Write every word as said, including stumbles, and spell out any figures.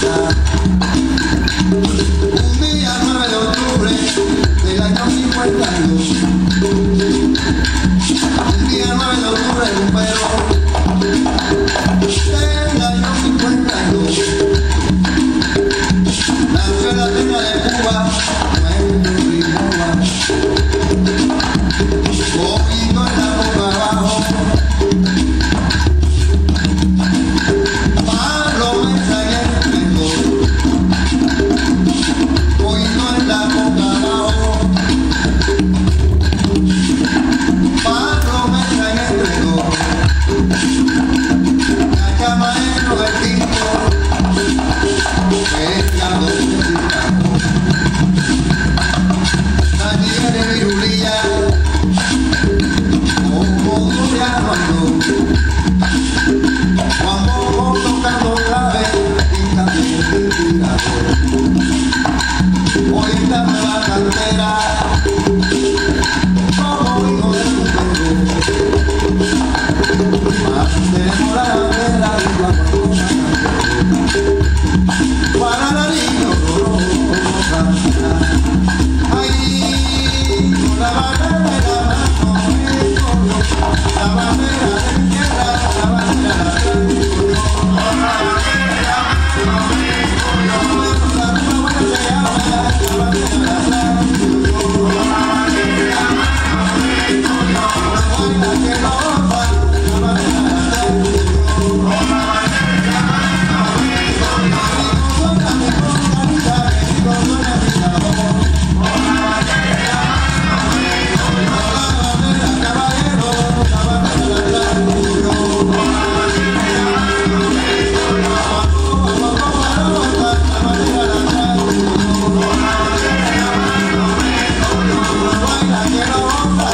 Un día nueve de octubre del año cincuenta y dos. Un día nueve de octubre de un perro del año cincuenta y dos. Nació en la tierra de Cuba, Nuestro Rimoba. Poquito en la boca abajo. Hoy esta nueva cantera, como hijo de tu perro, más tenemos la bandera y la bandera para la niña roja. Ahí con la bandera de la mano me corrió, la bandera de mi tierra, la bandera de mi tierra, la bandera de Quiero